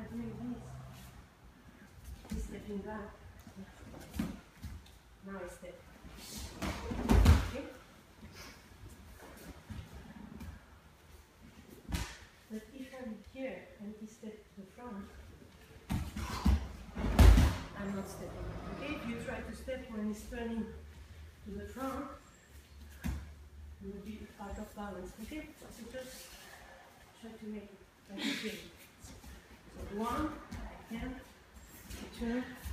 doing this. He's stepping back. Now I step. Okay? But if I'm here and he steps to the front, I'm not stepping. Okay? If you try to step when he's turning to the front, you will be out of balance. Okay? So just try to make it like a thing. So 1, I can, 2,